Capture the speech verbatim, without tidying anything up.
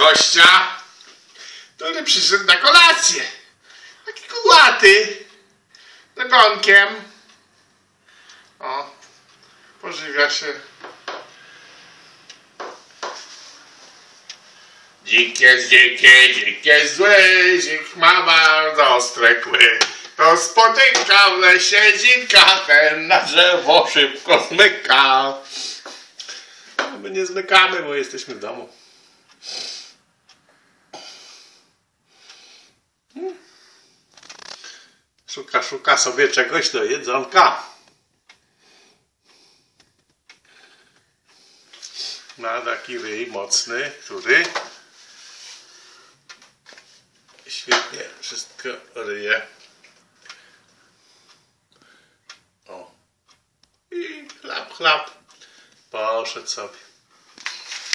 gościa, który przyszedł na kolację. Taki kulaty, z ogonkiem. O, pożywia się. Dzik jest dzikie, dzik jest zły, dzik ma bardzo ostre kły. To spotyka w lesie dzika, ten na drzewo szybko zmyka. My nie zmykamy, bo jesteśmy w domu. Szuka, szuka sobie czegoś do jedzonka. Ma taki ryj mocny, który świetnie wszystko ryje. O. I chlap, chlap. Poszedł sobie.